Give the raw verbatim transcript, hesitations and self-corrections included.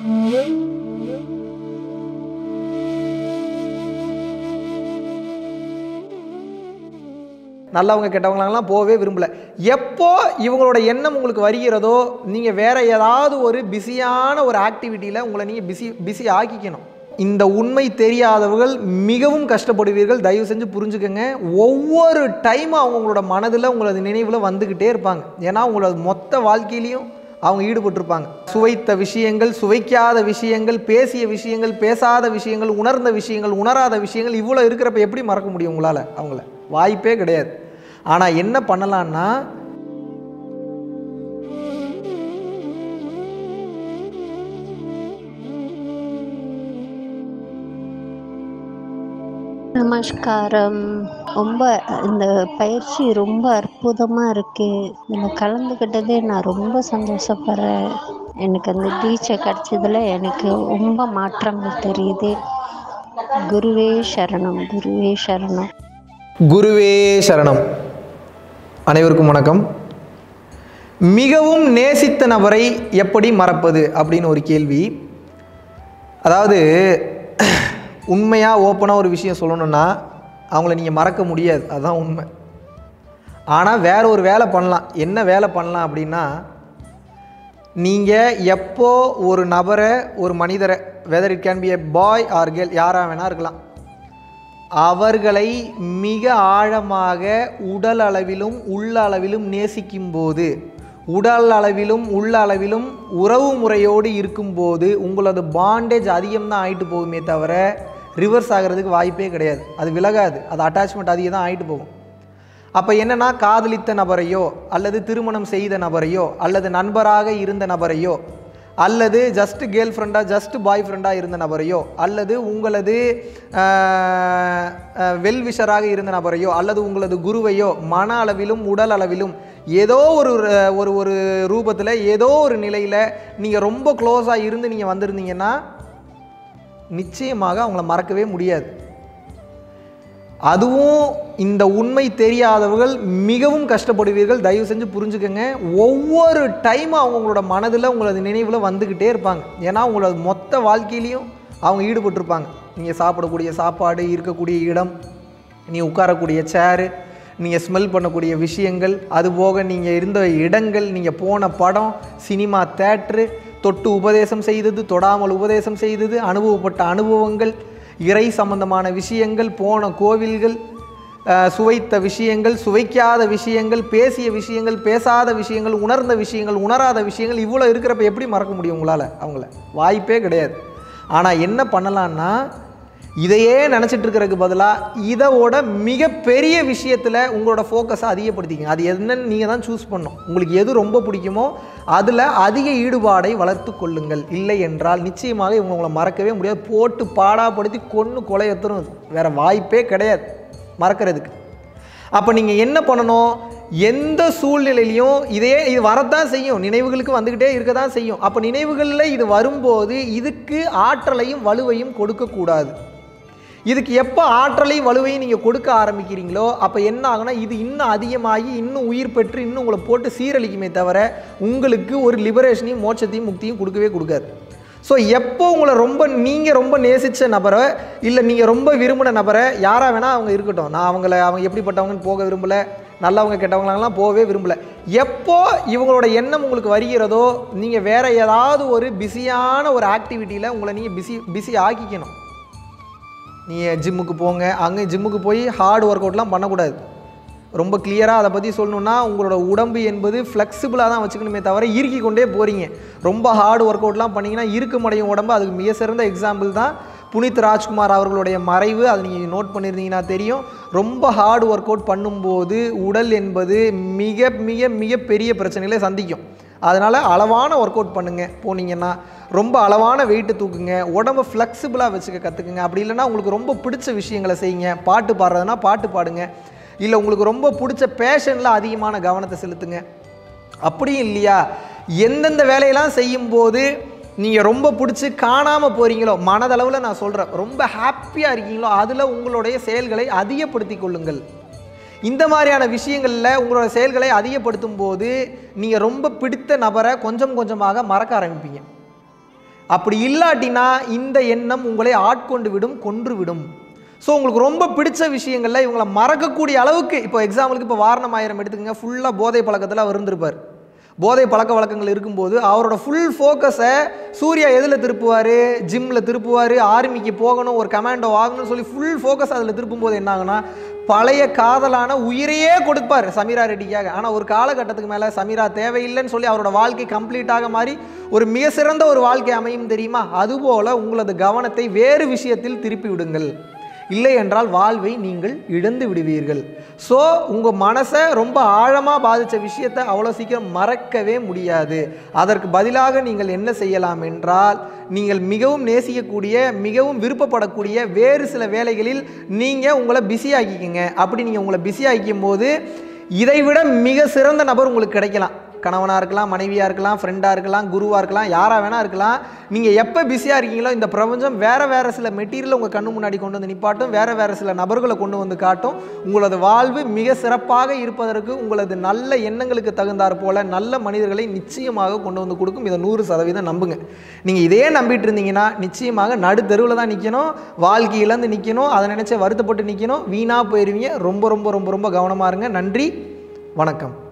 நல்லவங்க கெட்டவங்களெல்லாம் போகவே விரும்பல. எப்போ இவங்களோட எண்ணம் உங்களுக்கு வருகிறதோ நீங்கள் வேற ஏதாவது ஒரு பிஸியான ஒரு ஆக்டிவிட்டியில் உங்களை நீங்கள் பிஸி பிஸி ஆக்கிக்கணும். இந்த உண்மை தெரியாதவர்கள் மிகவும் கஷ்டப்படுவீர்கள். தயவு செஞ்சு புரிஞ்சுக்கங்க. ஒவ்வொரு டைமும் அவங்களோட மனதில் உங்களது நினைவில் வந்துக்கிட்டே இருப்பாங்க. ஏன்னா உங்களோட மொத்த வாழ்க்கையிலையும் அவங்க ஈடுபட்டிருப்பாங்க. சுவைத்த விஷயங்கள், சுவைக்காத விஷயங்கள், பேசிய விஷயங்கள், பேசாத விஷயங்கள், உணர்ந்த விஷயங்கள், உணராத விஷயங்கள், இவ்வளோ இருக்கிறப்ப எப்படி மறக்க முடியும் உங்களால்? அவங்கள வாய்ப்பே கிடையாது. ஆனால் என்ன பண்ணலான்னா, நமஸ்காரம். ரொம்ப இந்த பயிற்சி ரொம்ப அற்புதமாக இருக்குது. இதில் கலந்துக்கிட்டதே நான் ரொம்ப சந்தோஷப்படுறேன். எனக்கு அந்த டீச்சை கிடச்சதில் எனக்கு ரொம்ப மாற்றங்கள் தெரியுது. குருவே சரணம், குருவே சரணம், குருவே சரணம். அனைவருக்கும் வணக்கம். மிகவும் நேசித்த நபரை எப்படி மறப்பது அப்படின்னு ஒரு கேள்வி. அதாவது உண்மையாக ஓப்பனாக ஒரு விஷயம் சொல்லணுன்னா, அவங்கள நீங்கள் மறக்க முடியாது, அதுதான் உண்மை. ஆனால் வேற ஒரு வேலை பண்ணலாம். என்ன வேலை பண்ணலாம் அப்படின்னா, நீங்கள் எப்போ ஒரு நபரை, ஒரு மனிதரை, whether it can be a boy or girl, யாராக வேணா இருக்கலாம், அவர்களை மிக ஆழமாக உடல் அளவிலும் உள்ள அளவிலும் நேசிக்கும்போது, உடல் அளவிலும் உள்ள அளவிலும் உறவு முறையோடு இருக்கும்போது உங்களது பாண்டேஜ் அதிகம்தான் ஆகிட்டு போகுமே தவிர ரிவர்ஸ் ஆகிறதுக்கு வாய்ப்பே கிடையாது. அது விலகாது. அது அட்டாச்மெண்ட் அதிகம் தான் ஆகிட்டு போகும். அப்போ என்னென்னா, காதலித்த நபரையோ அல்லது திருமணம் செய்த நபரையோ அல்லது நண்பராக இருந்த நபரையோ அல்லது ஜஸ்ட் கேர்ள் ஃப்ரெண்டாக ஜஸ்ட் பாய் ஃப்ரெண்டாக இருந்த நபரையோ அல்லது உங்களது வெல்விஷராக இருந்த நபரையோ அல்லது உங்களது குருவையோ மன அளவிலும் உடல் அளவிலும் ஏதோ ஒரு ஒரு ஒரு ரூபத்தில் ஏதோ ஒரு நிலையில் நீங்கள் ரொம்ப க்ளோஸாக இருந்து நீங்கள் வந்திருந்தீங்கன்னா நிச்சயமாக அவங்கள மறக்கவே முடியாது. அதுவும் இந்த உண்மை தெரியாதவர்கள் மிகவும் கஷ்டப்படுவீர்கள். தயவு செஞ்சு புரிஞ்சுக்கங்க. ஒவ்வொரு டைமும் அவங்களோட மனதில் உங்களது நினைவில் வந்துக்கிட்டே இருப்பாங்க. ஏன்னா உங்களது மொத்த வாழ்க்கையிலையும் அவங்க ஈடுபட்டிருப்பாங்க. நீங்கள் சாப்பிடக்கூடிய சாப்பாடு, இருக்கக்கூடிய இடம், நீங்கள் உட்காரக்கூடிய சேரு, நீங்கள் ஸ்மெல் பண்ணக்கூடிய விஷயங்கள், அதுபோக நீங்கள் இருந்த இடங்கள், நீங்கள் போன படம், சினிமா, தேட்ரு, தொட்டு உபதேசம் செய்தது, தொடாமல் உபதேசம் செய்தது, அனுபவப்பட்ட அனுபவங்கள், இறை சம்பந்தமான விஷயங்கள், போன கோவில்கள், சுவைத்த விஷயங்கள், சுவைக்காத விஷயங்கள், பேசிய விஷயங்கள், பேசாத விஷயங்கள், உணர்ந்த விஷயங்கள், உணராத விஷயங்கள், இவ்வளோ இருக்கிறப்ப எப்படி மறக்க முடியும் உங்களால்? அவங்கள வாய்ப்பே கிடையாது. ஆனால் என்ன பண்ணலான்னா, இதையே நினச்சிட்டு இருக்கிறதுக்கு பதிலாக இதோட மிகப்பெரிய விஷயத்தில் உங்களோட ஃபோக்கஸை அதிகப்படுத்திக்கங்க. அது என்னன்னு நீங்கள் தான் சூஸ் பண்ணணும். உங்களுக்கு எது ரொம்ப பிடிக்குமோ அதில் அதிக ஈடுபாடை வளர்த்து கொள்ளுங்கள். இல்லை என்றால் நிச்சயமாக இவங்க உங்களை மறக்கவே முடியாது. போட்டு பாடாப்படுத்தி கொன்று கொலையத்துரும். வேறு வாய்ப்பே கிடையாது மறக்கிறதுக்கு. அப்போ நீங்கள் என்ன பண்ணணும்? எந்த சூழ்நிலையிலையும் இதே இது வரத்தான் செய்யும். நினைவுகளுக்கு வந்துக்கிட்டே இருக்க தான் செய்யும். அப்போ நினைவுகளில் இது வரும்போது இதுக்கு ஆற்றலையும் வலுவையும் கொடுக்கக்கூடாது. இதுக்கு எப்போ ஆற்றலையும் வலுவையும் நீங்கள் கொடுக்க ஆரம்பிக்கிறீங்களோ அப்போ என்ன ஆகுனா, இது இன்னும் அதிகமாகி இன்னும் உயிர் பெற்று இன்னும் உங்களை போட்டு சீரழிக்குமே தவிர உங்களுக்கு ஒரு லிபரேஷனையும் மோட்சத்தையும் முக்தியும் கொடுக்கவே கொடுக்காது. ஸோ எப்போ உங்களை ரொம்ப நீங்கள் ரொம்ப நேசித்த நபரை இல்லை நீங்கள் ரொம்ப விரும்பின நபரை யாராக வேணால் அவங்க இருக்கட்டும், நான் அவங்கள அவங்க எப்படிப்பட்டவங்கன்னு போக விரும்பலை, நல்லவங்க கெட்டவங்களெல்லாம் போகவே விரும்பலை. எப்போ இவங்களோட எண்ணம் உங்களுக்கு வருகிறதோ நீங்கள் வேறு ஏதாவது ஒரு பிஸியான ஒரு ஆக்டிவிட்டியில் உங்களை நீங்கள் பிஸி பிஸி ஆக்கிக்கணும். நீங்கள் ஜிம்முக்கு போங்க. அங்கே ஜிம்முக்கு போய் ஹார்ட் ஒர்க் அவுட்லாம் பண்ணக்கூடாது. ரொம்ப கிளியராக அதை பற்றி சொல்லணுன்னா, உங்களோட உடம்பு என்பது ஃப்ளெக்சிபிளாக தான் வச்சுக்கணுமே தவிர இறுக்கி கொண்டே போகிறீங்க. ரொம்ப ஹார்ட் ஒர்க் அவுட்லாம் பண்ணிங்கன்னா இருக்குமடையும் உடம்பு. அதுக்கு மிக சிறந்த எக்ஸாம்பிள் தான் புனித் ராஜ்குமார் அவர்களுடைய மறைவு. அது நீங்கள் நோட் பண்ணியிருந்தீங்கன்னா தெரியும். ரொம்ப ஹார்ட் ஒர்க் அவுட் பண்ணும்போது உடல் என்பது மிக மிக மிக பெரிய பிரச்சனைகளை சந்திக்கும். அதனால் அளவான ஒர்க் அவுட் பண்ணுங்கள். போனீங்கன்னா ரொம்ப அளவான வெயிட்டு தூக்குங்க. உடம்பை ஃப்ளெக்சிபிளாக வச்சுக்க கற்றுக்குங்க. அப்படி இல்லைனா உங்களுக்கு ரொம்ப பிடிச்ச விஷயங்களை செய்யுங்க. பாட்டு பாடுறதுனா பாட்டு பாடுங்க. இல்லை உங்களுக்கு ரொம்ப பிடிச்ச பேஷனில் அதிகமான கவனத்தை செலுத்துங்க. அப்படியும் இல்லையா, எந்தெந்த வேலையெல்லாம் செய்யும்போது நீங்கள் ரொம்ப பிடிச்சி காணாமல் போகிறீங்களோ, மனதளவில் நான் சொல்கிறேன், ரொம்ப ஹாப்பியாக இருக்கீங்களோ அதில் உங்களுடைய செயல்களை அதிகப்படுத்தி கொள்ளுங்கள். இந்த மாதிரியான விஷயங்களில் உங்களோட செயல்களை அதிகப்படுத்தும் போது நீங்கள் ரொம்ப பிடித்த நபரை கொஞ்சம் கொஞ்சமாக மறக்க ஆரம்பிப்பீங்க. அப்படி இல்லாட்டினா இந்த எண்ணம் உங்களை ஆட்கொண்டு விடும், கொன்று விடும். ஸோ உங்களுக்கு ரொம்ப பிடிச்ச விஷயங்களில் இவங்களை மறக்கக்கூடிய அளவுக்கு, இப்போ எக்ஸாம்பிளுக்கு இப்போ வாரணம் ஆயிரம் எடுத்துக்கங்க, ஃபுல்லாக போதை பழக்கத்தில் அவர் இருந்திருப்பார். போதை பழக்க வழக்கங்கள் இருக்கும்போது அவரோட ஃபுல் ஃபோக்கஸை சூர்யா எதில் திருப்புவார், ஜிம்மில் திருப்புவார், ஆர்மிக்கு போகணும், ஒரு கமாண்டோ ஆகணும்னு சொல்லி ஃபுல் ஃபோக்கஸ் அதில் திருப்பும் போது என்ன ஆகுனா, பழைய காதலான உயிரையே கொடுப்பார் சமீரா ரெட்டிக்காக. ஆனால் ஒரு காலகட்டத்துக்கு மேலே சமீரா தேவையில்லைன்னு சொல்லி அவரோட வாழ்க்கை கம்ப்ளீட்டாக மாறி ஒரு மிக சிறந்த ஒரு வாழ்க்கை அமையும் தெரியுமா? அதுபோல் உங்களது கவனத்தை வேறு விஷயத்தில் திருப்பி விடுங்கள். இல்லை என்றால் வாழ்வை நீங்கள் இழந்து விடுவீர்கள். ஸோ உங்கள் மனசை ரொம்ப ஆழமாக பாதித்த விஷயத்தை அவ்வளோ சீக்கிரம் மறக்கவே முடியாது. அதற்கு பதிலாக நீங்கள் என்ன செய்யலாம் என்றால், நீங்கள் மிகவும் நேசிக்கக்கூடிய, மிகவும் விருப்பப்படக்கூடிய வேறு சில வேலைகளில் நீங்கள் உங்களை பிஸி ஆக்கிக்கங்க. அப்படி நீங்கள் உங்களை பிஸி ஆக்கிக்கும் போது இதைவிட மிக சிறந்த நபர் உங்களுக்கு கிடைக்கலாம். கணவனாக இருக்கலாம், மனைவியாக இருக்கலாம், ஃப்ரெண்டாக இருக்கலாம், குருவாக இருக்கலாம், யாராக வேணா இருக்கலாம். நீங்கள் எப்போ பிஸியாக இருக்கீங்களோ இந்த பிரபஞ்சம் வேறு வேறு சில மெட்டீரியலை உங்கள் கண்ணு முன்னாடி கொண்டு வந்து நிப்பாட்டும், வேறு வேறு சில நபர்களை கொண்டு வந்து காட்டும். உங்களது வாழ்வு மிக சிறப்பாக இருப்பதற்கு உங்களது நல்ல எண்ணங்களுக்கு தகுந்தாற் போல நல்ல மனிதர்களை நிச்சயமாக கொண்டு வந்து கொடுக்கும். இதை நூறு சதவீதம் நம்புங்க. நீங்கள் இதே நம்பிட்டு இருந்தீங்கன்னா நிச்சயமாக நடு தெருவில் தான் நிற்கணும், வாழ்க்கையிலேருந்து நிற்கணும், அதை நினச்ச வருத்தப்பட்டு நிற்கணும், வீணாக போயிடுவீங்க. ரொம்ப ரொம்ப ரொம்ப ரொம்ப கவனமாக இருங்க. நன்றி, வணக்கம்.